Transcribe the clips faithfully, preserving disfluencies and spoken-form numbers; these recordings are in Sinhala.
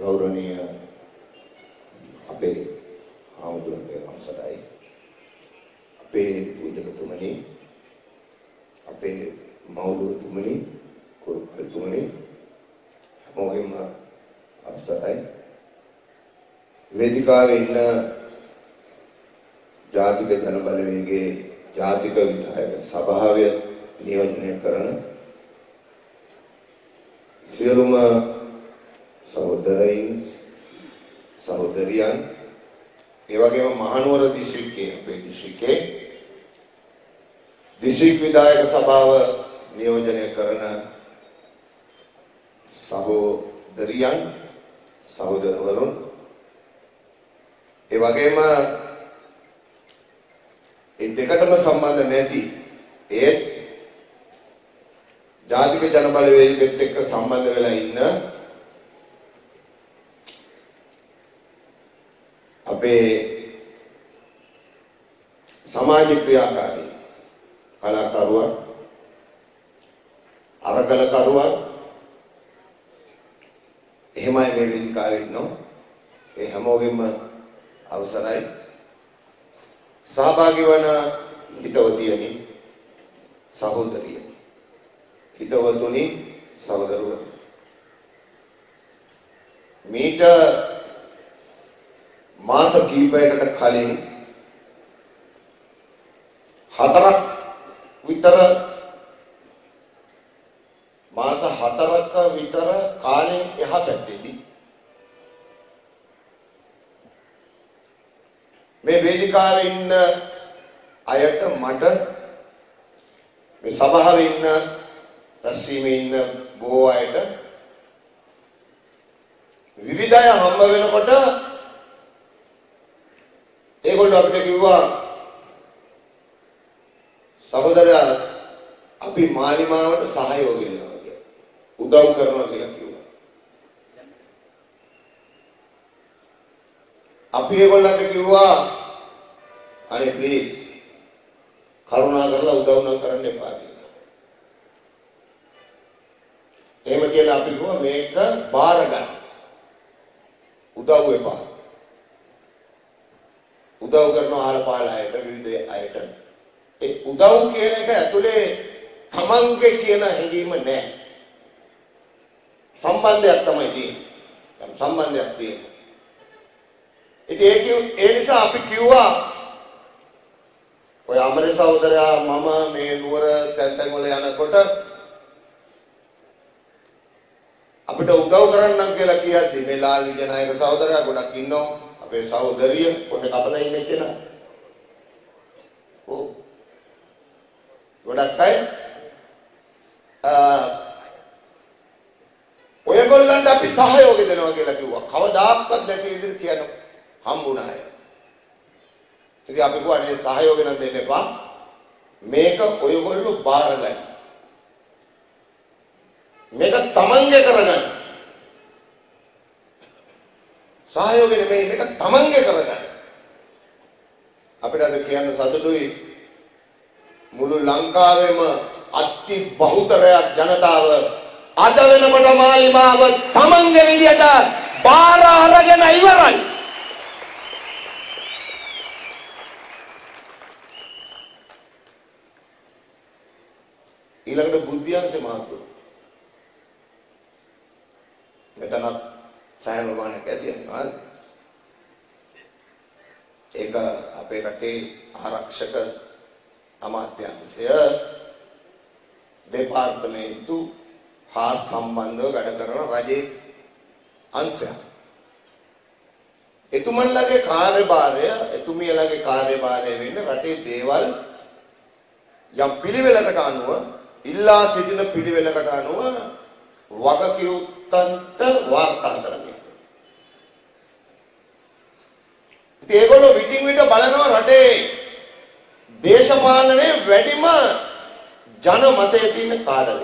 ගෞරවනීය අපේ ආමුදුරන්ගේ අවසරයි අපේ පූජකතුමනි අපේ මෞලවතුමනි කුරුකල්තුමනි හැමෝගෙම අවසරයි වේදිකාවේ ඉන්න ජාතික ජනබලවේගයේ ජාතික විධායක සභාවේ නියෝජනය කරන සියලුම සහෝදරයින් සහෝදරියන් ඒ වගේම මහනුවර දිස්ත්‍රික්කයේ අපේ දිස්ත්‍රික්කයේ දිස්ත්‍රික් විධායක සභාව නියෝජනය කරන සහෝදරියන් සහෝදරවරුන් ඒ වගේම ඒ දෙකටම සම්බන්ධ නැති ඒත් ජාතික ජනබලවේගයත් එක්ක සම්බන්ධ වෙලා ඉන්න අපේ සමාජ ක්‍රියාකාරී කලාකරුවන් අරගලකරුවන් එහෙමයි මේ වේදිකාවේ ඉන්නෝ ඒ හැමෝගෙම අවසරයි සහභාගී වන හිතවතියනි සහෝදරියනි හිතවතුනි සහෝදරවරුනි මීට මාස කිහිපයකට කලින් හතරක් විතර මාස හතරක විතර කාලෙන් එහා පැත්තේදී මේ වේදිකාවේ ඉන්න අයට මට මේ සභාවේ ඉන්න රැස්වීමේ ඉන්න බොහෝ අයට විවිධය හම්බ වෙනකොට ඒගොල්ලෝ අපිට කිව්වා සහෝදරයා අපි මාලිමාවට සහයෝගය දෙනවා කියලා උදව් කරනවා කියලා කිව්වා. අපි ඒගොල්ලන්ට කිව්වා අනේ ප්ලීස් කරුණා කරලා උදව් නම් කරන්න එපා කියලා. එහෙම කියලා අපි කිව්වා මේක බාර ගන්න. උදව් එපා. උදව් කරන ආල පාල අයට විවිධ අයට ඒ උදව් කියන එක ඇතුලේ තමන්ගේ කියන හැඟීම නැහැ. සම්බන්ධයක් තමයි තියෙන්නේ. සම්බන්ධයක් තියෙනවා. ඉතින් ඒක ඒ නිසා අපි කිව්වා ඔය අමරේ සහෝදරයා මම මේ නුවර තැන් තැන් වල යනකොට අපිට උදව් කරන්නම් කියලා කියද්දි මේ ලාල් විජයනායක සහෝදරයා ගොඩක් ඉන්නවා. අපේ සහෝදරිය පොඩ්ඩ කපලා ඉන්නේ කියලා. ඔව්. ගොඩක් අය ආ ඔයගොල්ලන්ට අපි සහයෝගය දෙනවා කියලා කිව්වා. කවදාක්වත් නැති විදිහට කියන හම්බුණා අය. ඉතින් අපි කිව්වා නේ සහයෝගය නම් දෙන්න එපා. මේක ඔයගොල්ලෝ බාර ගන්න. මේක තමන්ගේ කරගන්න. සහයෝගය නෙමෙයි මේක තමන්ගේ කරගන්න. අපිට අද කියන්න සතුටුයි මුළු ලංකාවෙම අති බහුතරයක් ජනතාව අද වෙනකොට මාලිමාව තමන්ගේ විදියට බාර අරගෙන ඉවරයි. ඊළඟට බුද්ධියන්සේ මහත්තුරු මෙතනත් සෑහෙන ප්‍රමාණයක් ඇති අනිවාර්යයෙන්. ඒක අපේ රටේ ආරක්ෂක අමාත්‍යාංශය දෙපාර්තමේන්තු හා සම්බන්ධව වැඩ කරන රජයේ අංශයක්. එතුමන්ලගේ කාර්යභාරය එතුමියලගේ කාර්යභාරය වෙන්නේ රටේ දේවල් යම් පිළිවෙලකට අනුව ඉල්ලා සිටින පිළිවෙලකට අනුව වගකියුත්තන්ට වාර්තා කරන්නේ. ඉතින් ඒගොල්ලෝ විටින් විට බලනවා රටේ දේශපාලනයේ වැඩිම ජනමතයේ තියෙන කාටද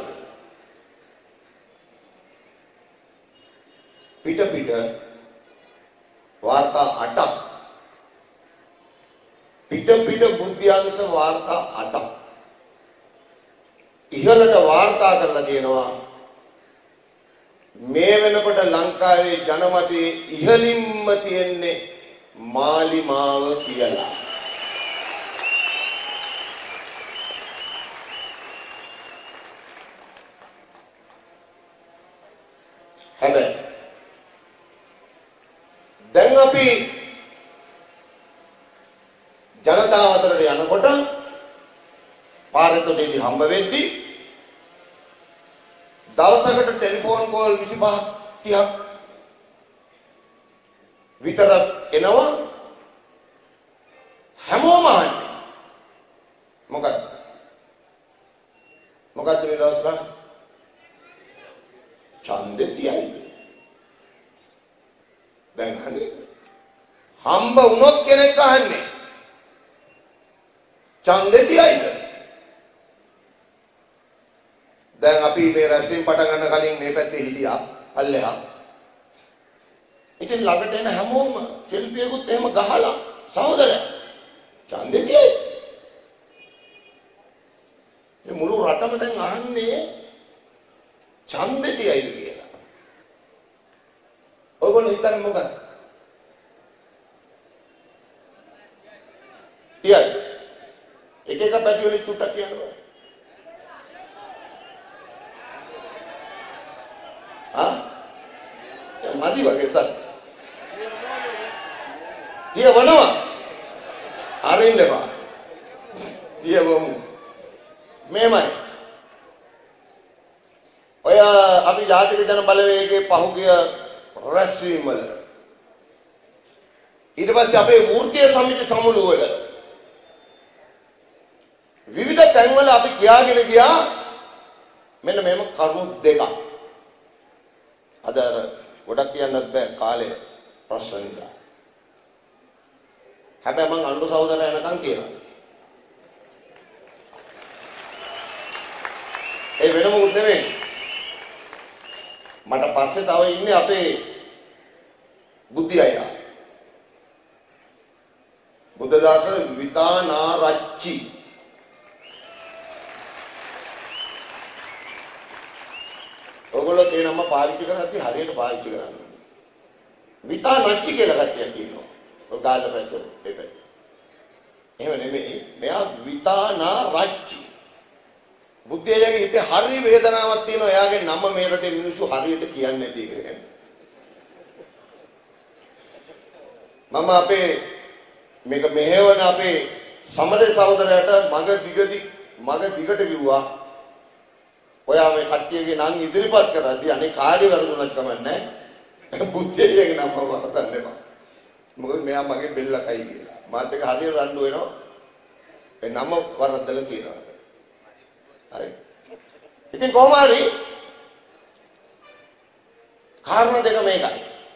පිට පිට වාර්තා අටක් පිට පිට බුද්ධ්‍යාංශ වාර්තා අටක් ඉහළට වාර්තා කරලා කියනවා මේ වෙනකොට ලංකාවේ ජනමතයේ ඉහළින්ම තියෙන්නේ මාලිමාව කියලා. හැබැයි දැන් අපි ජනතාව අතරට යනකොට පාරේතොටේදී හම්බ වෙද්දී දවසකට ටෙලිෆෝන් කෝල් විසිපහක් තිහක් විතර එනවා. හැමෝම අහන්නේ මොකක්ද මොකක්ද මේ දවස්වල ඡන්දෙ තියයිද? දැන් අහන්නේ හම්බ වුණොත් කෙනෙක් අහන්නේ ඡන්දෙ තියයිද? දැන් අපි මේ රැස්වීම පටන් ගන්න කලින් මේ පැත්තේ හිටියා පල්ලෙහා. ඉතින් ළඟට එන හැමෝම සෙල්ෆියකුත් එහෙම ගහලා සහෝදරයා ඡන්දෙ තියයි. මේ මුළු රටම දැන් අහන්නේ ඡන්දෙ තියයිද කියලා. ඔයගොල්ලෝ හිතන්නේ මොකක්ද? තියයි. එක එක පැති වලින් චුට්ටක් කියනවා. ආ? මදි වගේ සත්. තියවනවා. අරින්න බා. තියවමු. මේමයි. ඔය අපි ජාතික ජන බලවේගයේ පහුගිය රැස්වීම වල ඊට පස්සේ අපේ වෘත්තීය සමිති සමුළු වල විවිධ තැන්වල අපි කියාගෙන ගියා මෙන්න මේම කරුණු දෙකක්. අද ගොඩක් කියන්නත් බෑ කාලේ ප්‍රශ්න නිසා. හැබැයි මං අඬු සහෝදරයා යනකම් කියනවා. ඒ වෙනම උත් නෙමෙයි. මට පස්සේ තව ඉන්නේ අපේ බුද්ධි අයියා. බුද්ධදාස විතානාරච්චි. ඔයගොල්ලෝ ඒ නම පාවිච්චි කරද්දී හරියට පාවිච්චි කරන්න. විතානච්චි කියලා කට්ටියක් ඉන්නවා. ඔය ගාල්ල පැත්තේ මේ පැත්තේ. එහෙම නෙමෙයි. මෙයා විතානාරච්චි. බුද්ධයාගේ හිතේ හරි වේදනාවක් තියෙනවා. එයාගේ නම මේ රටේ මිනිස්සු හරියට කියන්නේ නැති එක. මම අපේ මේක මෙහෙවන අපේ සමරේ සහෝදරයාට මග දිගදි මග දිගට කිව්වා. ඔයා මේ කට්ටියගේ නම් ඉදිරිපත් කරද්දී අනේ කාගේ වැරදුනක් කමන්නේ බුද්ධයාගේ නම වරදන්න එපා. මොකද මෙයා මගේ බෙල්ල කයි කියලා. මාත් එක හරියට රණ්ඩු වෙනවා. ඒ නම වරදලා කියනවා. හරි. ඉතින් කොහොම හරි කාරණා දෙක මේකයි.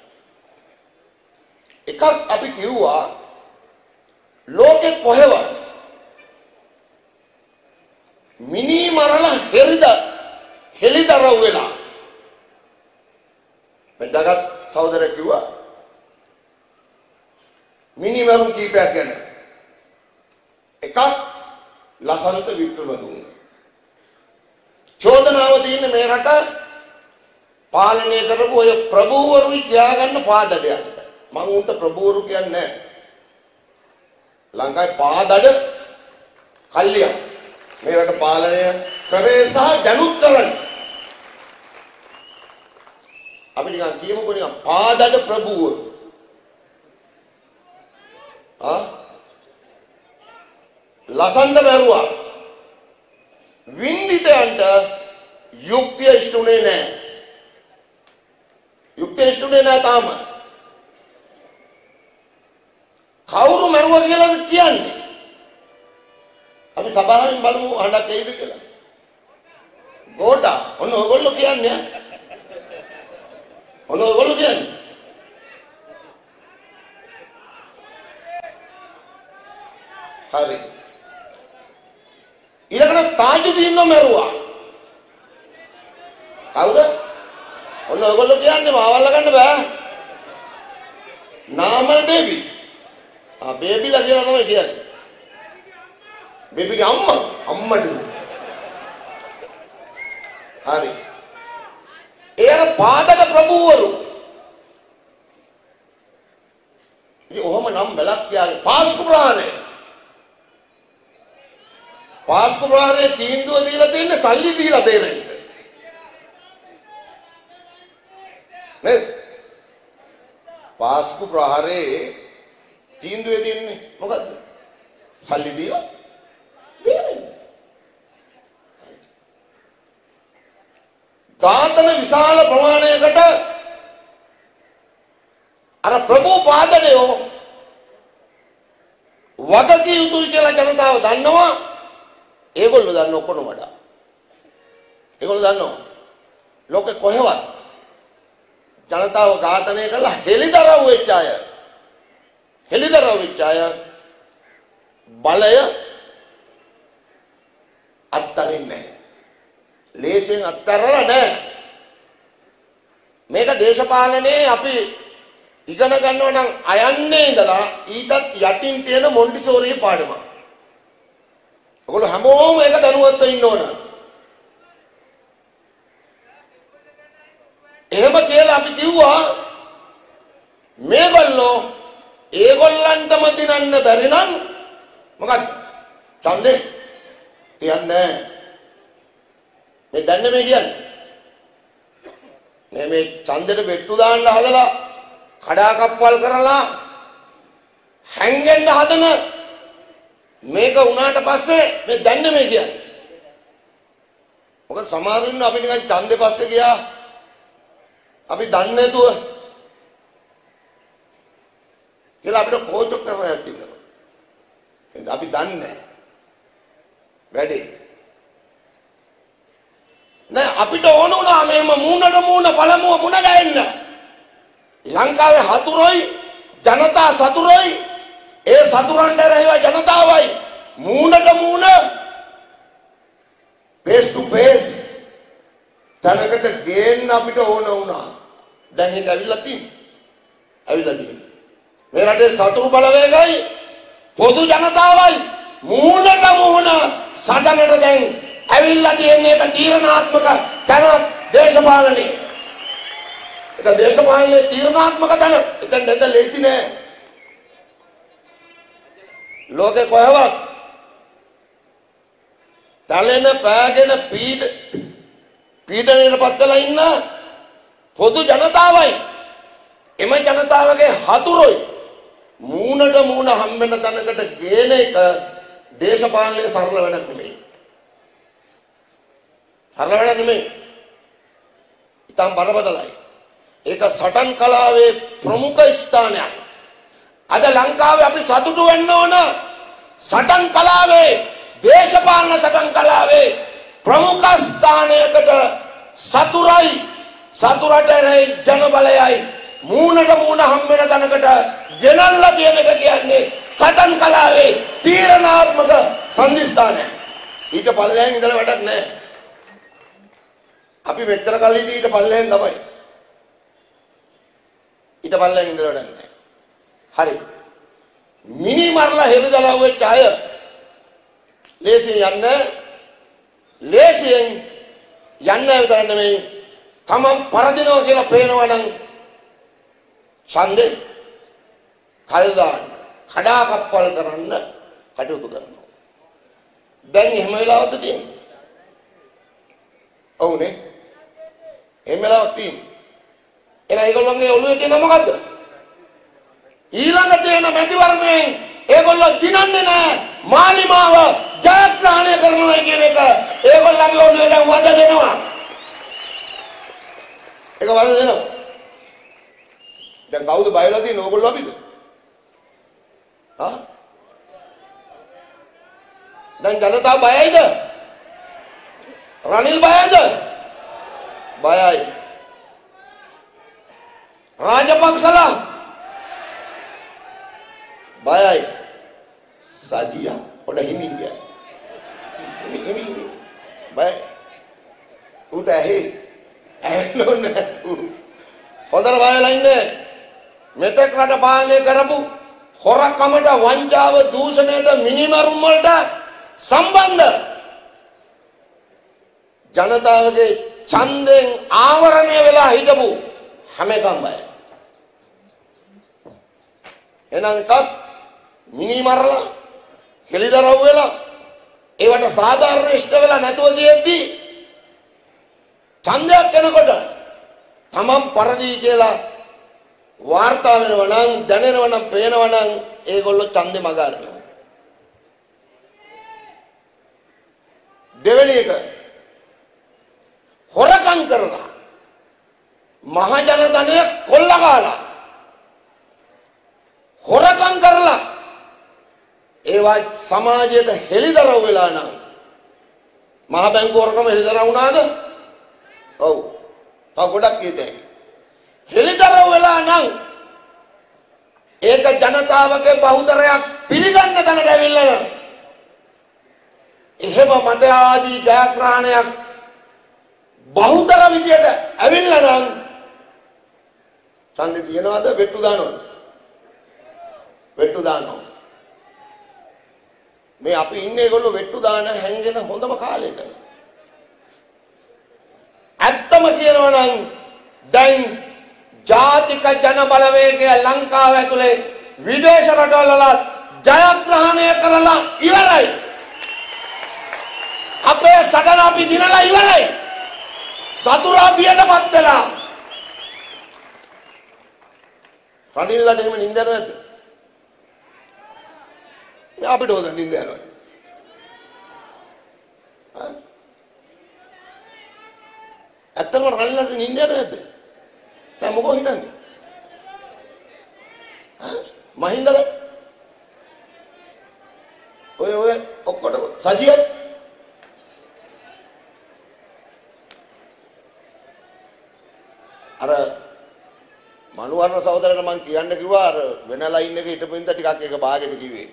එකක් අපි කිව්වා ලෝකෙ කොහෙවත් මිනි මරලා හෙරිද හෙලිදරව් වෙලා මේ දගත් සහෝදරයෙක් කිව්වා මිනි මරුන් කීපයක් ගැන. එකක් ලසන්ත වික්‍රමතුංග. චෝදනාව තියෙන්නේ මේ රට පාලනය කරපු ඔය ප්‍රභූවරුයි කියාගන්න පාදඩයන්ට. මම උන්ට ප්‍රභූවරු කියන්නේ නැහැ. ලංකාවේ පාදඩ කල්ලිය මේ රට පාලනය කරේ සහ දැනුත් කරන්නේ. අපි නිකන් කියමුකෝ නිකන් පාදඩ ප්‍රභූවරු. ආ ලසන්ත මරුවා. වින්දිතයන්ට යුක්තිය ඉෂ්ටුනේ නැහැ. යුක්තිය ඉෂ්ටුනේ නැහැ තාම. කවුරු මරුවා කියලාද කියන්නේ? අපි සභාවෙන් බලමු හඬක් එයිද කියලා. ගෝඨා ඔන්න ඔයගොල්ලෝ කියන්නේ. ඔන්න ඔයගොල්ලෝ කියන්නේ. හරි. ඊළඟට තාජුදීන්ව මරුවා. කවුද? ඔන්න ඔයගොල්ලෝ කියන්නේ මාවල්ලා ගන්න බෑ. නාමල් බේබි. ආ බේබිලා කියලා තමයි කියන්නේ. බේබිගේ අම්මා අම්මට. හරි. ඒ අර පාදක පාස්කු ප්‍රහාරයේ තීන්දුව දීලා තින්නේ සල්ලි දීලා බේරෙන්න. නේද? පාස්කු ප්‍රහාරයේ තීන්දුවේ තින්නේ මොකද්ද? සල්ලි දීලා බේරෙන්න. ඝාතන විශාල ප්‍රමාණයකට අර ප්‍රභූ පාදණයෝ වගකී යුතුයි කියලා ජනතාව දන්නවා. ඒගොල්ලෝ දන්න ඔක්කොම වඩා. ඒගොල්ලෝ දන්නවා ලෝකේ කොහෙවත් ජනතාව ඝාතනය කළා හෙලිදරව් වෙච්ච අය හෙලිදරව් වෙච්ච අය බලය අත්තරින්නේ නැහැ. ලේසියෙන් අත්තරලා නැහැ. මේක දේශපාලනේ අපි ඉගෙන ගන්නවා නම් අයන්නේ ඉඳලා ඊටත් යටින් තියෙන මොන්ටිසෝරි පාඩමක්. ඔයගොල්ලෝ හැමෝම ඒක දැනුවත්ව ඉන්න ඕන. එහෙම කියලා අපි කිව්වා මේගොල්ලෝ ඒගොල්ලන්ටම දිනන්න බැරි නම් මොකද්ද? ඡන්දේ තියන්නේ. මේ දැන්නේ මේ කියන්නේ. මේ මේ ඡන්දෙට බෙට්ටු දාන්න හදලා කඩාකප්පල් කරලා හැංගෙන්න හදන මේක වුණාට පස්සේ මේ දැන්නේ මේ කියන්නේ. මොකද සමහරු ඉන්න අපි නිකන් ඡන්දේ පස්සේ ගියා. අපි දන්නේ නැතුව කියලා අපිට කෝචක් කරලා යටිනවා. එහෙනම් අපි දන්නේ නැහැ. වැඩි. නෑ අපිට ඕන උනා මේම මූණට මූණ පළමුව මුණ ගැහෙන්න. ලංකාවේ හතුරුයි ජනතා සතුරුයි ඒ සතුරන්ට රැහිව ජනතාවයි මූණට මූණ face to face තනකට ගේන්න අපිට ඕන වුණා. දැන් ඒක ඇවිල්ලා තියෙන්නේ. ඇවිල්ලා තියෙන්නේ. මේ රටේ සතුරු බලවේගයි පොදු ජනතාවයි මූණට මූණ සටනට දැන් ඇවිල්ලා තියෙන්නේ. ඒක තීරණාත්මක තන දේශපාලනේ. ඒක දේශපාලනේ තීරණාත්මක තන. එතන දෙන්න ලේසි නෑ. ලෝකේ කොහෙවත් තලෙන පෑගෙන පීඩ පීඩනයට පත්වලා ඉන්න පොදු ජනතාවයි එම ජනතාවගේ හතුරුයි මූණට මූණ හම්බෙන තැනකට ගේන එක දේශපාලනයේ සරල වැඩක් නෙමෙයි. සරල වැඩක් නෙමෙයි. ඉතින් බරපතලයි. ඒක සටන් කලාවේ ප්‍රමුඛ ස්ථානයක්. අද ලංකාවේ අපි සතුටු වෙන්න ඕන සටන් කලාවේ දේශපාලන සටන් කලාවේ ප්‍රමුඛ ස්ථානයකට සතුරයි සතුරට ජන බලයයි මූණට මූණ හම්බෙන තැනකට ගෙනල්ලා තියෙන එක කියන්නේ සටන් කලාවේ තීරණාත්මක සම්දිස්ථානයක්. ඊට පල්ලෙහාන් ඉඳලා වැඩක් නැහැ. අපි මෙච්චර කල් හිටියේ ඊට පල්ලෙහාන් තමයි. ඊට පල්ලෙහාන් ඉඳලා වැඩක් නැහැ. හරි. මිනි මරලා හෙළිදරව් වෙච්ච අය ලේසියෙන් යන්න ලේසියෙන් යන්න විතර නෙමෙයි තමන් පරදිනවා කියලා පේනවා නම් ඡන්දේ කල් දාන්න කඩාකප්පල් කරන්න කටයුතු කරනවා. දැන් එහෙම වෙලාවද තියෙන්නේ? ඔව්නේ. එහෙම වෙලාවක් තියෙන්නේ. එන ඒගොල්ලන්ගේ ඔළුවේ තියෙන මොකද්ද? ඊළඟ තියෙන මැතිවරණයෙන් ඒගොල්ලෝ දිනන්නේ නැහැ. මාලිමාව ජයග්‍රහණය කරනවා කියන එක ඒගොල්ලන්ගේ ඔළුවේ දැන් වද දෙනවා. ඒක වද දෙනවා. දැන් කවුද බය වෙලා තියෙන්නේ? ඕගොල්ලෝ අපිද? ආ? දැන් ජනතාව බයයිද? රනිල් බයයිද? බයයි. රාජපක්ෂලා බයයි. සාදියා පොඩ හිමින් ගියා. හිමි හිමි හිමි. බය. උට ඇහි. ඇහෙන්නේ හොඳට බය වෙලා ඉන්නේ. මෙතෙක් රට පාලනය කරපු හොරකමට වංචාව දූෂණයට මිනිමරුම් වලට සම්බන්ධ ජනතාවගේ ඡන්දයෙන් ආවරණය වෙලා හිටපු හැම එකම බයයි. එහෙනම් එකක් මිනි මරලා හෙළිදරව් වෙලා ඒවට සාධාරණ ඉෂ්ට වෙලා නැතුව තියෙද්දි ඡන්දයක් එනකොට තමන් පරදී කියලා වාර්තා වෙනවා නම් දැනෙනවා නම් පේනවා නම් ඒගොල්ලෝ ඡන්දෙ මග අරිනවා. දෙවෙනි එක හොරකම් කරලා මහජන ධනය කොල්ලගාලා හොරකම් කරලා ඒවා සමාජයට හෙළිදරව් වෙලා නම් මහ බැංකුව හොරකම හෙළිදරව් වුණාද? ඔව්. තව ගොඩක් කීතේ. හෙළිදරව් වෙලා නම් ඒක ජනතාවගේ බහුතරයක් පිළිගන්න තැනට ඇවිල්ලා නම් එහෙම මත ආදී ජයග්‍රහණයක් බහුතර විදියට ඇවිල්ලා නම් ඡන්දේ තියනවාද වෙට්ටු දානවද? වෙට්ටු දානවා. මේ අපි ඉන්නේ ඒගොල්ලෝ වෙට්ටු දාන හැංගෙන හොඳම කාලෙක. ඇත්තම කියනවා නම් දැන් ජාතික ජන බලවේගය ලංකාව ඇතුලේ විදේශ රටවල ජයග්‍රහණය කරලා ඉවරයි. අපේ සටන අපි දිනලා ඉවරයි. සතුරා බියටපත් වෙලා. රනිල්ලට එහෙම නින්ද නැද්ද? අපිට හොද නින්ද යනවා. ඇත්තටම රනිල්ලට නින්ද යනවා නැද්ද? දැන් මොකෝ හිතන්නේ? ඈ මහින්දල ඔය ඔය ඔක්කොටම සජියත් අර මනුවර්ණ සහෝදරට මං කියන්න කිව්වා අර වෙන ලයින් එකේ හිටපු ඉඳ ටිකක් එක භාගෙට කිව්වේ.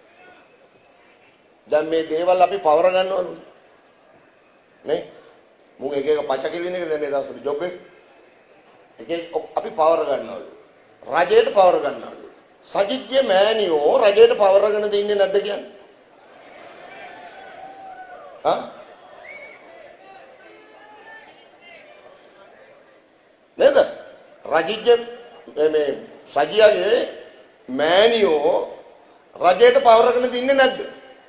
දැන් මේ දේවල් අපි පවර ගන්නවලු. නේ? මුන් එක එක පච කිලින එක දැන් මේ දවස්වල ජොබ් එක. එක එක අපි පවර ගන්නවලු. රජයට පවර ගන්නවලු. සජිත්ගේ මෑණියෝ රජයට පවරගෙන දෙන්නේ නැද්ද කියන්නේ? හා? නේද? රජිජ්ජ මේ සජියාගේ මෑණියෝ රජයට පවරගෙන දින්නේ නැද්ද?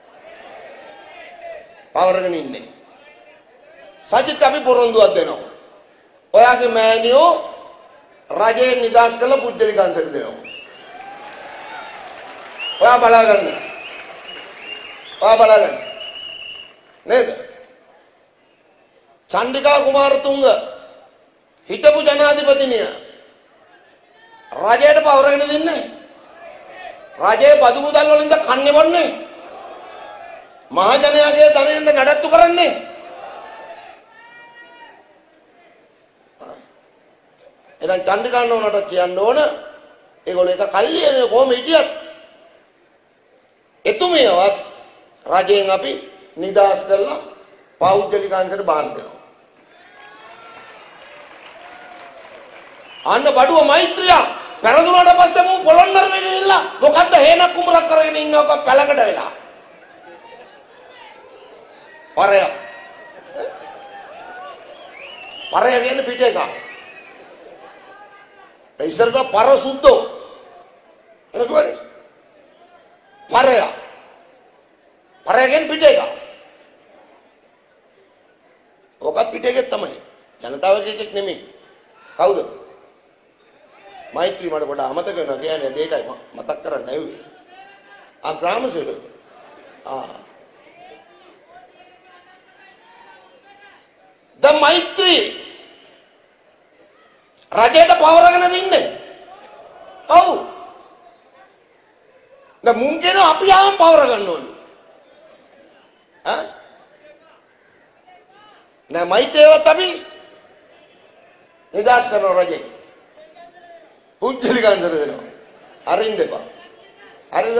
පවරගෙන ඉන්නේ. සජිත් අපි පොරොන්දුවක් දෙනවා. ඔයාගේ මෑණියෝ රජයෙන් නිදහස් කරලා පුජ්‍යලික අංශයට දෙනවා. ඔයා බලා ගන්න. ඔයා බලා ගන්න. නේද? චන්ද්‍රිකා කුමාරතුංග හිටපු ජනාධිපතිනිය රජයට පවරගෙන දෙන්නේ. රජයේ බදු මුදල් වලින්ද කන්නේ බොන්නේ. මහජනයාගේ ධනයෙන්ද නඩත්තු කරන්නේ. එහෙනම් චන්ද්‍රිකා නෝනට කියන්න ඕන ඒගොල්ලෝ එක කල්ලියනේ කොහොම හිටියත් එතුමියවත් රජයෙන් අපි නිදහස් කරලා පෞද්ගලික අංශයට බාර දෙනවා. අන්න බඩුව මෛත්‍රිය පෙරදුනට පස්සේ මූ පොළොන්නර වෙ ගිහිල්ලා මොකද්ද හේනක් කුඹරක් කරගෙන ඉන්නවක පැලකට වෙලා. පරය. පරය කියන්නේ පිට එක. ඒ ඉස්සරක පර සුද්ධෝ. එනකොනේ. පරය. පරය කියන්නේ පිට එක. ඔකත් පිට එකක් තමයි. ජනතාවගේ එකක් නෙමෙයි. කවුද? මෛත්‍රී මට පොඩ අමතක වෙනවා කියන්නේ ඒකයි මතක් කරන්න ඇවිල්ලා. ආ ග්‍රාම සේවක. ආ. දැන් මෛත්‍රී රජයට පවරගෙන දින්නේ. ඔව්. දැන් මුන් කියන අපි ආවම පවර ගන්නවලු. ආ? නෑ මෛත්‍රියවත් අපි නිදාස් කරන රජේ. පුජ්‍යලික අංශර දෙනවා. අරින්න එපා. හරිද?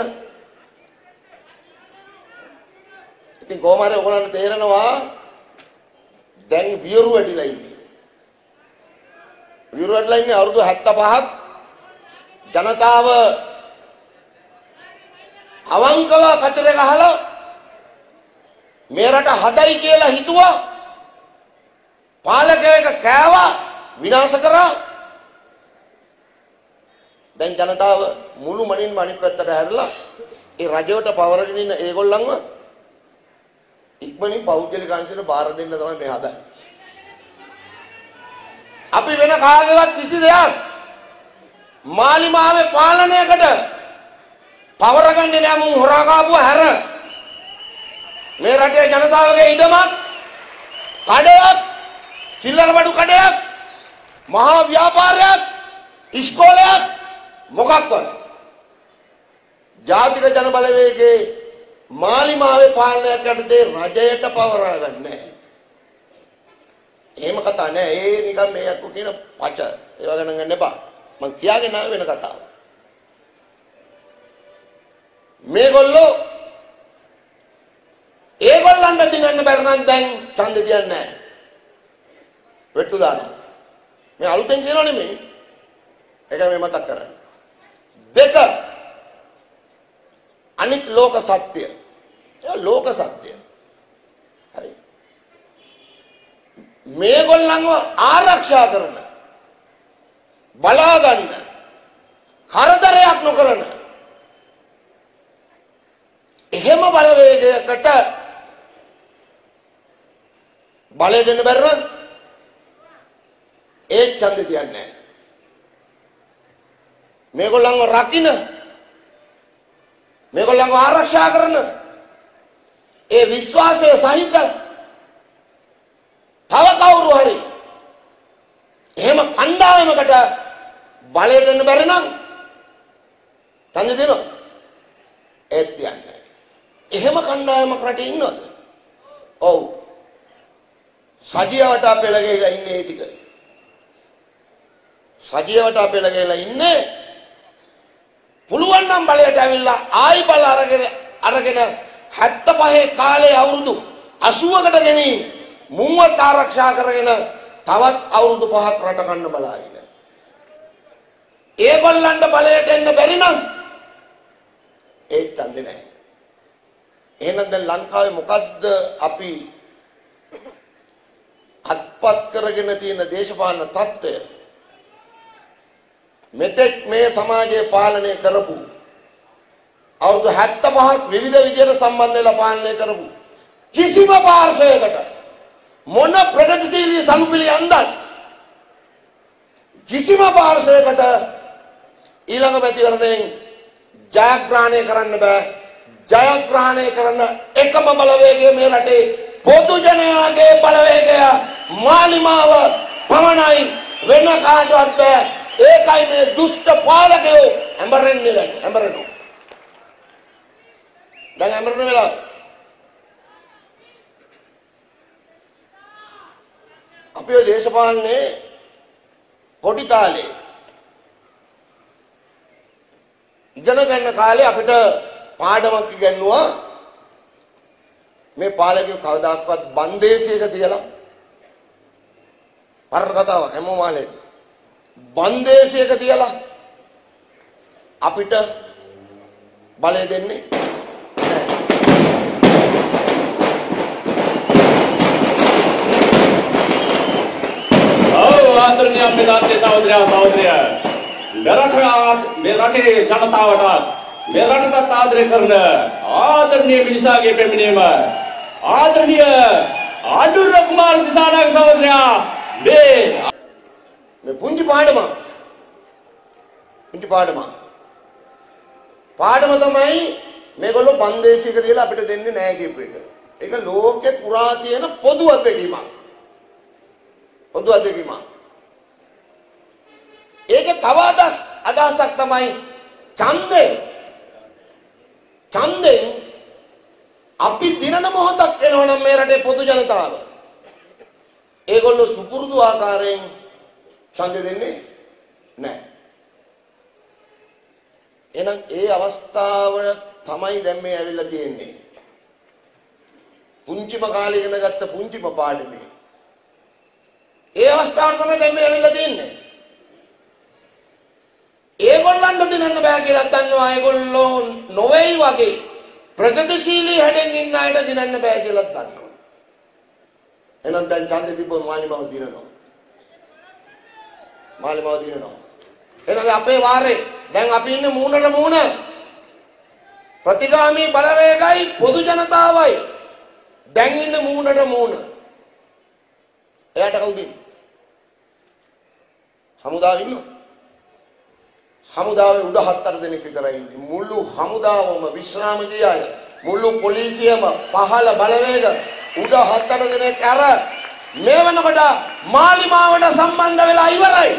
ඉතින් කොහොම හරි ඔයගොල්ලන්ට තේරෙනවා දැන් වියරු වැටිලා ඉන්නේ. වියරු වැටිලා ඉන්නේ අවුරුදු හැත්තෑ පහක් ජනතාව අවංකව කතරේ ගහලා මේ රට හදයි කියලා හිතුවා. පාලකයෙක් කෑවා විනාශ කරා. දැන් ජනතාව මුළු මනින්ම අනිත් පැත්තට හැරලා ඒ රජයට පවරගෙන ඉන්න ඒගොල්ලන්ව ඉක්මනින් පෞද්ගලික අංශයට බාර දෙන්න තමයි මේ හදන්නේ. අපි වෙන කාගේවත් කිසි දෙයක් මාලිමාවේ පාලනයකට පවරගන්නේ නැහැ. මුන් හොරා කාපුව හැර මේ රටේ ජනතාවගේ ඉඩමක් කඩයක් සිල්ලර බඩු කඩයක් මහා ව්‍යාපාරයක් ඉස්කෝලයක් මොකක්වත් ජාතික ජන බලවේගයේ මාලිමාවේ පාලනයක් යටතේ රජයට පවරා ගන්න නැහැ. එහෙම කතා නෑ. ඒ නිකන් මේ අක්කු කියන පච ඒව ගණන් ගන්න එපා. මං කියාගෙන ආව වෙන කතාවක්. මේගොල්ලෝ ඒගොල්ලන්ට දිනන්න බැරි නම් දැන් ඡන්ද තියන්නේ නැහැ. වෙට්ටු දානවා. මේ අලුතෙන් කියනෝ නෙමෙයි. ඒක මේ මතක් කරගන්න. දෙක අනිත් ලෝක සත්‍ය. ඒ ලෝක සත්‍ය. හරි. මේගොල්ලන්ව ආරක්ෂා කරන බලා ගන්න කරදරයක් නොකරන එහෙම බලවේගයකට බලය දෙන්න බැරි නම් ඒ ඡන්දය තියන්නේ නැහැ. මේගොල්ලන්ව රකින්න මේගොල්ලන්ව ආරක්ෂා කරන ඒ විශ්වාසය සහිත තව කවුරු හරි එහෙම කණ්ඩායමකට බලය දෙන්න බැරි නම් ඡන්දය දෙනවා. ඒත් තියන්නේ. එහෙම කණ්ඩායමක් රටේ ඉන්නවද? ඔව්. සජියවට අපෙල ගිහලා ඉන්නේ ඒ ටික. සජියවට අපෙල ගිහලා ඉන්නේ පුළුවන් නම් බලයට ඇවිල්ලා ආයි බල අරගෙන අරගෙන හැත්තපහේ කාලේ අවුරුදු අසූවකට ගෙනී මුන්වත් ආරක්ෂා කරගෙන තවත් අවුරුදු පහක් රට කන්න බලාගෙන. ඒගොල්ලන්ට බලයට එන්න බැරි නම් ඒක ඡන්දේ නැහැ. එහෙනම් දැන් ලංකාවේ මොකද්ද අපි අත්පත් කරගෙන තියෙන දේශපාලන තත්ත්වය? මෙතෙක් මේ සමාජයේ පාලනය කරපු අවුරුදු හැත්තපහක් විවිධ විදියට සම්බන්ධ වෙලා පාලනය කරපු කිසිම පාර්ශවයකට මොන ප්‍රගතිශීලී සමුපිලි අන්දත් කිසිම පාර්ශවයකට ඊළඟ පැතිවරණයෙන් ජයග්‍රහණය කරන්න බෑ. ජයග්‍රහණය කරන එකම බලවේගය මේ රටේ පොදු ජනයාගේ බලවේගය මාලිමාව පමණයි. වෙන කාටවත් බෑ. ඒකයි මේ දුෂ්ට පාලකයෝ ඇඹරෙන්නේ. දැන් ඇඹරෙනවා. දැන් ඇඹරෙන වෙලාව. අපි ඔය දේශපාලනේ පොඩි කාලේ ඉගෙන ගන්න කාලේ අපිට පාඩමක් ඉගෙනුවා මේ පාලකයෝ කවදාකවත් බන්දේසියක තියලා පරණ කතාවක් හැමෝම ආලේද බන්දේසියක තියලා අපිට බලය දෙන්නේ නැහැ. ආදරණීය අපේ දාත්තේ සහෝදරයා සහෝදරිය මෙරට මේ රටේ ජනතාවට මේ රටට ආදරය කරන ආදරණීය මිනිසාගේ පැමිණීම ආදරණීය අනුර කුමාර දිසානායක සහෝදරයා මේ මේ පුංචි පාඩම පුංචි පාඩම පාඩම තමයි මේගොල්ලෝ බන්දේසියක තියලා අපිට දෙන්නේ නැහැ කියපු එක. ඒක ලෝකේ පුරා තියෙන පොදු අත්දැකීමක්. පොදු අත්දැකීමක්. ඒකේ තව අදහස් අදහසක් තමයි ඡන්දේ. ඡන්දේ අපි දිනන මොහොතක් එනවනම් මේ රටේ පොදු ජනතාව ඒගොල්ලෝ සුපුරුදු ආකාරයෙන් ඡන්දෙ දෙන්නේ නැහැ. එහෙනම් ඒ අවස්ථාව තමයි දැන් මේ ඇවිල්ලා තියෙන්නේ. පුංචිම කාලේ ඉගෙන ගත්ත පුංචිම පාඩමේ. ඒ අවස්ථාවට තමයි දැන් මේ ඇවිල්ලා තියෙන්නේ. ඒගොල්ලන්ට දෙන්න බෑ කියලා දන්නවා. ඒගොල්ලෝ නොවේයි වගේ ප්‍රගතිශීලී හැඩෙන් ඉන්න අයට දිනන්න බෑ කියලා දන්නවා. එහෙනම් දැන් ඡන්දෙ තිබ්බොත් මාලිමාව දිනනවා. මාලිමාව දිනනවා. එහෙනම් අපේ වාරේ දැන් අපි ඉන්නේ මූණට මූණ. ප්‍රතිගාමී බලවේගයි පොදු ජනතාවයි දැන් ඉන්න මූණට මූණ. එයාට කවුද ඉන්නේ? හමුදාව ඉන්නවද? හමුදාවේ උඩ හතර දෙනෙක් විතරයි ඉන්නේ. මුළු හමුදාවම විශ්‍රාම ගියාය. මුළු පොලිසියම පහළ බලවේග උඩ හතර දෙනෙක් අර මේ වෙනකොට මාලිමාවට සම්බන්ධ වෙලා ඉවරයි.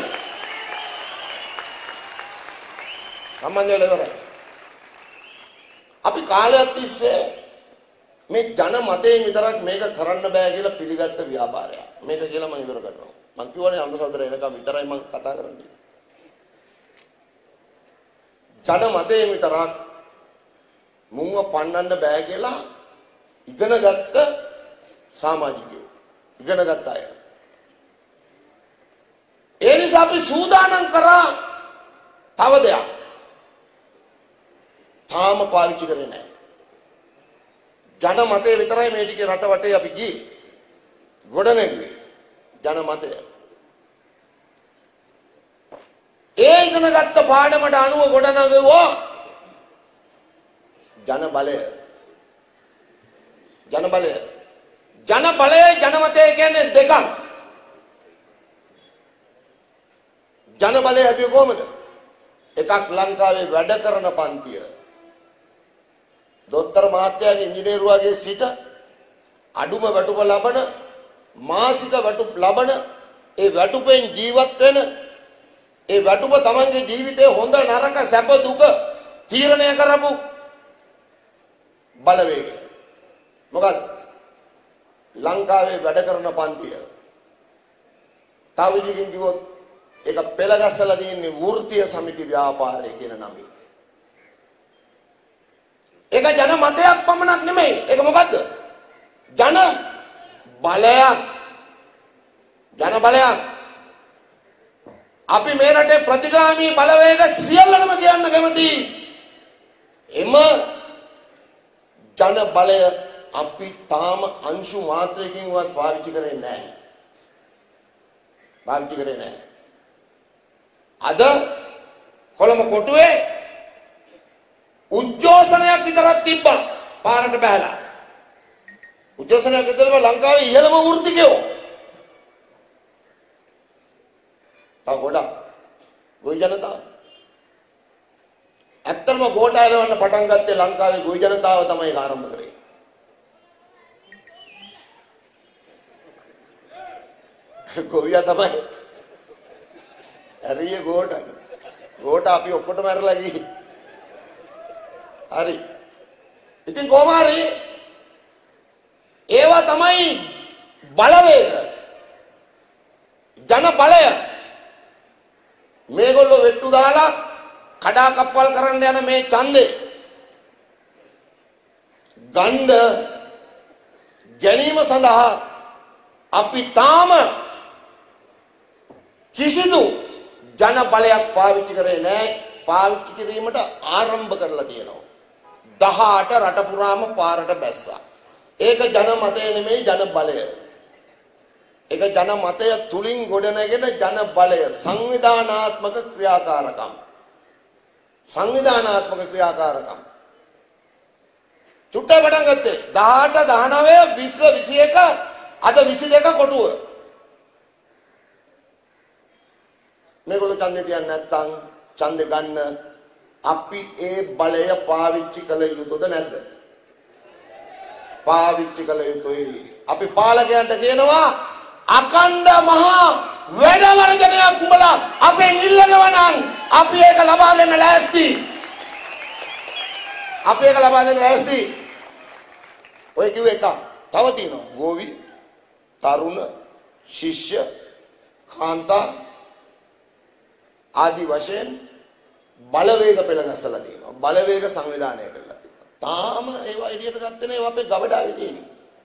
සම්බන්ධ වෙලා ඉවරයි. අපි කාලයක් තිස්සේ මේ ජන මතයෙන් විතරක් මේක කරන්න බෑ කියලා පිළිගත්ත ව්‍යාපාරයක්. මේක කියලා මම ඉවර කරනවා. මං කියවනේ අංගසදර එනකම් විතරයි මං කතා කරන්නේ. ජන මතයෙන් විතරක් මුංග පන්නන්න බෑ කියලා ඉගෙන ගත්ත සමාජිකයෝ. ඉගෙන ගත්ත අය. ඒ නිසා අපි සූදානම් කරා තව දෙයක්. තාම පාවිච්චි කරේ නැහැ. ජන මතය විතරයි මේ ටිකේ රට වටේ අපි ගියේ. ගොඩනැගුවේ ජන මතය. ඒ ඉගෙන ගත්ත පාඩමට අනුව ගොඩනගුවෝ ජන බලය. ජන බලය. ජන බලය ජන මතය කියන්නේ දෙකක්. ජන බලය ඇති කොහමද? එකක් ලංකාවේ වැඩ කරන පන්තිය. දොස්තර මහත්තයාගේ ඉංජිනේරුවාගේ සිට අඩුම වැටුප ලබන මාසික වැටුප් ලබන ඒ වැටුපෙන් ජීවත් වෙන ඒ වැටුප තමන්ගේ ජීවිතේ හොඳ නරක සැප දුක තීරණය කරපු බලවේගය. මොකද ලංකාවේ වැඩ කරන පන්තිය. තව විදිහකින් කිව්වොත් ඒක පෙළගස්සලා තියෙන්නේ වෘත්තීය සමිති ව්‍යාපාරය කියන නමින්. ඒක ජන මතයක් පමණක් නෙමෙයි. ඒක මොකද්ද? ජන බලයක්. ජන බලයක්. අපි මේ රටේ ප්‍රතිගාමී බලවේග සියල්ලම කියන්න කැමතියි. එම ජන බලය අපි තාම අංශු මාත්‍රයකින්වත් පාවිච්චි කරේ නැහැ. පාවිච්චි කරේ නැහැ. අද කොළඹ කොටුවේ උද්ඝෝෂණයක් විතරක් තිබ්බා පාරට බහැලා. උද්ඝෝෂණයක් විතරම ලංකාවේ ඉහළම වෘත්තිකයෝ. තා ගොඩක් ගොවි ජනතාව. ඇත්තම ගෝඨා එලවන්න පටන් ගත්තේ ලංකාවේ ගොවි ජනතාව තමයි ඒක ආරම්භ කරේ. ගොවියා තමයි ඇරිය ගෝඨා. ගෝඨා අපි ඔක්කොටම ඇරලා ගිහින්. හරි. ඉතින් කොහොම හරි ඒවා තමයි බලවේග. ජන බලය. මේගොල්ලෝ වෙට්ටු දාලා කඩා කප්පල් කරන්න යන මේ ඡන්දේ ගණ්ඩ ගැනීම සඳහා අපි තාම කිසිදු ජන බලයක් පාවිච්චි කරේ නැහැ. පාවිච්චි කිරීමට ආරම්භ කරලා තියෙනවා. දහඅට රට පුරාම පාරට බැස්සා. ඒක ජන මතය නෙමෙයි ජන බලය. ඒක ජන මතය තුලින් ගොඩනැගෙන ජන බලය සංවිධානාත්මක ක්‍රියාකාරකම්. සංවිධානාත්මක ක්‍රියාකාරකම්. චුට්ටයි පටන් ගත්තේ දහඅට දහනවය විස්ස විසිඑක අද විසිදෙක කොටුව. මේගොල්ලෝ ඡන්දේ තියන්නේ නැත්තම් ඡන්දේ ගන්න අපි ඒ බලය පාවිච්චි කළ යුතුද නැද්ද? පාවිච්චි කළ යුතුයි. අපි පාලකයන්ට කියනවා අකණ්ඩ මහා වැඩ වර්ජනයක් උඹලා අපෙන් ඉල්ලනවා නම් අපි ඒක ලබා දෙන්න ලෑස්ති. අපි ඒක ලබා දෙන්න ලෑස්ති. ඔය කිව්ව එක තව තියෙනවා. ගෝවි, තරුණ, ශිෂ්‍ය, කාන්තා ආදි වශයෙන් බලවේග පෙළගස්සලා තියෙනවා. බලවේග සංවිධානය කරලා තියෙනවා. තාම ඒවා එළියට ගත්තේ නෑ. ඒවා අපේ ගබඩාවේ තියෙන්නේ.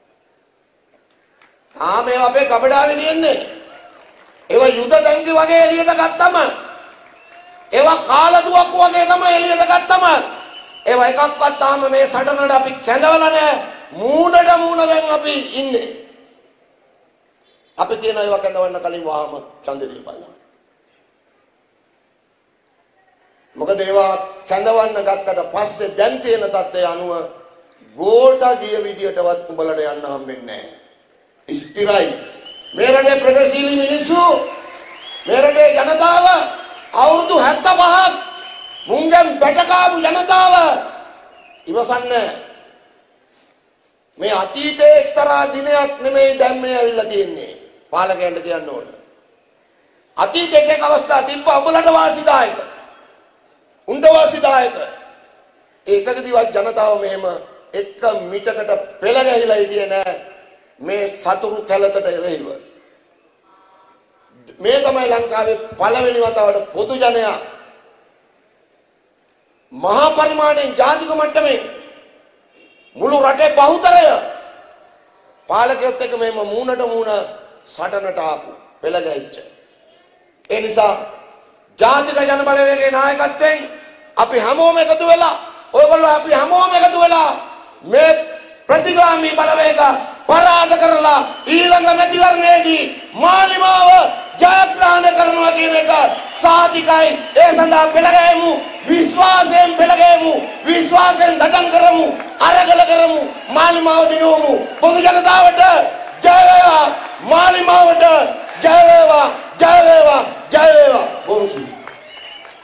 තාම ඒවා අපේ ගබඩාවේ තියෙන්නේ. ඒවා යුද ටැංකි වගේ එළියට ගත්තම ඒවා කාලදුවක්කු වගේ තමයි එළියට ගත්තම ඒවා එකක්වත් තාම මේ සටනට අපි කැඳවලා නෑ. මූණට මූණ දැන් අපි ඉන්නේ. අපි කියන ඒවා කැඳවන්න කලින් වහම ඡන්දේ දීපල්ලා. මොකද ඒවා කැඳවන්න ගත්තට පස්සේ දැන් තියෙන තත්ත්වය අනුව ගෝල්ට ගිය විදියටවත් උඹලට යන්න හම්බෙන්නේ නැහැ. ස්ථිරයි. මේ රටේ ප්‍රගතිශීලී මිනිස්සු මේ රටේ ජනතාව අවුරුදු හැත්තෑ පහක් මුංගෙන් බැටකාපු ජනතාව ඉවසන්නේ මේ අතීතයේ එක්තරා දිනයක් නෙමෙයි දැන් මේ ඇවිල්ලා තියෙන්නේ. පාලකයන්ට කියන්න ඕන. අතීතයේ එක් අවස්ථා තිබ්බ උඹලට වාසිදායක. උන්ට වාසිදායක. ඒකකදීවත් ජනතාව මෙහෙම එක මිටකට පෙළ ගැහිලා හිටියේ නෑ මේ සතුරු කැලතට එරෙහිව. මේ තමයි ලංකාවේ පළවෙනි වතාවට පොදු ජනයා මහා පරිමාණයෙන් ජාතික මට්ටමේ මුළු රටේ බහුතරය පාලකයොත් එක්ක මෙහෙම මූණට මූණ සටනට ආපු පෙළ ගැහිච්ච. ඒ නිසා ජාතික ජන බලවේගයේ නායකත්වයෙන් අපි හැමෝම එකතු වෙලා ඔයගොල්ලෝ අපි හැමෝම එකතු වෙලා මේ ප්‍රතිගාමී බලවේග පරාද කරලා ඊළඟ මැතිවරණයේදී මාලිමාව ජයග්‍රහණය කරනවා කියන එක සාධිකයි. ඒ සඳහා පෙළගැහෙමු, විශ්වාසයෙන් පෙළගැහෙමු, විශ්වාසයෙන් සටන් කරමු, අරගල කරමු, මාලිමාව දිනුවමු. පොදු ජනතාවට ජය වේවා, මාලිමාවට ජය වේවා, ජය වේවා, ජය වේවා. බොහොම සුවයි.